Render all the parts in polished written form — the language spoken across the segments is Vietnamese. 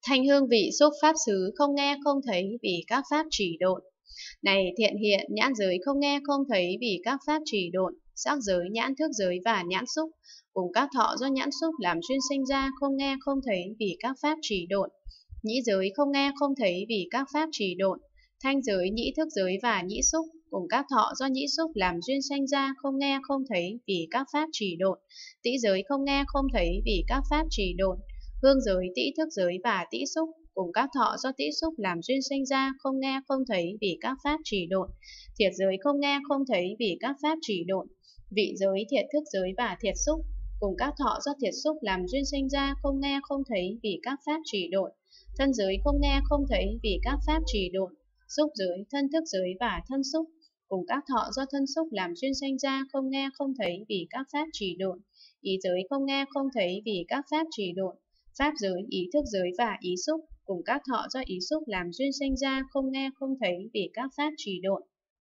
Thanh hương vị xúc pháp xứ, không nghe không thấy vì các pháp chỉ độn. Này thiện hiện, nhãn giới không nghe không thấy vì các pháp chỉ độn. Sắc giới, nhãn thức giới và nhãn xúc cùng các thọ do nhãn xúc làm duyên sinh ra, không nghe không thấy vì các pháp chỉ độn. Nhĩ giới không nghe không thấy vì các pháp chỉ độn. Thanh giới, nhĩ thức giới và nhĩ xúc cùng các thọ do nhĩ xúc làm duyên sanh ra, không nghe không thấy vì các pháp chỉ độn. Tĩ giới không nghe không thấy vì các pháp chỉ độn. Hương giới, tĩ thức giới và tĩ xúc cùng các thọ do tĩ xúc làm duyên sinh ra, không nghe không thấy vì các pháp chỉ độn. Thiệt giới không nghe không thấy vì các pháp chỉ độn. Vị giới, thiệt thức giới và thiệt xúc cùng các thọ do thiệt xúc làm duyên sinh ra, không nghe không thấy vì các pháp chỉ độn. Thân giới không nghe không thấy vì các pháp chỉ độn. Xúc giới, thân thức giới và thân xúc cùng các thọ do thân xúc làm duyên sinh ra, không nghe không thấy vì các pháp chỉ độn. Ý giới không nghe không thấy vì các pháp chỉ độn. Pháp giới, ý thức giới và ý xúc cùng các thọ do ý xúc làm duyên sinh ra, không nghe không thấy vì các pháp chỉ độn.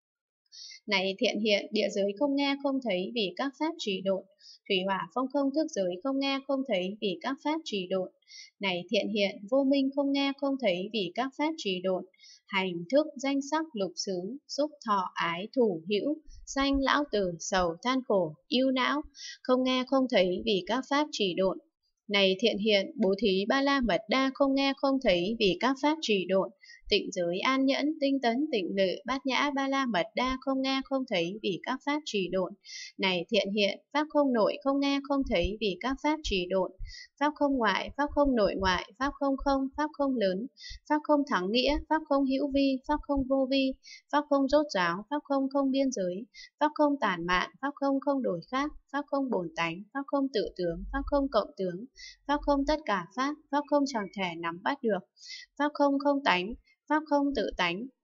Này thiện hiện, địa giới không nghe không thấy vì các pháp chỉ độn. Thủy hỏa phong không thức giới không nghe không thấy vì các pháp chỉ độn. Này thiện hiện, vô minh không nghe không thấy vì các pháp chỉ độn. Hành, thức, danh sắc, lục xứ, xúc, thọ, ái, thủ, hữu, sanh, lão tử, sầu, than khổ, ưu não, không nghe không thấy vì các pháp chỉ độn. Này thiện hiện, bố thí ba la mật đa không nghe không thấy vì các pháp trì độn. Tịnh giới, an nhẫn, tinh tấn, tịnh lự, bát nhã, ba la mật đa không nghe không thấy vì các pháp trì độn. Này thiện hiện, pháp không nội không nghe không thấy vì các pháp trì độn. Pháp không ngoại, pháp không nội ngoại, pháp không không, pháp không lớn, pháp không thắng nghĩa, pháp không hữu vi, pháp không vô vi, pháp không rốt ráo, pháp không không biên giới, pháp không tản mạn, pháp không không đổi khác, pháp không bổn tánh, pháp không tự tướng, pháp không cộng tướng, pháp không tất cả pháp, pháp không chẳng thể nắm bắt được, pháp không không tánh, pháp không tự tánh,